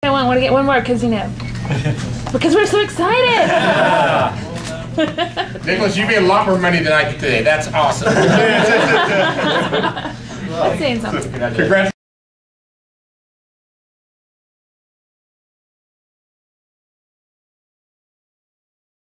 I want to get one more because, you know, because we're so excited. Nicholas, you made a lot more money than I did today. That's awesome. That's saying something. Congrats.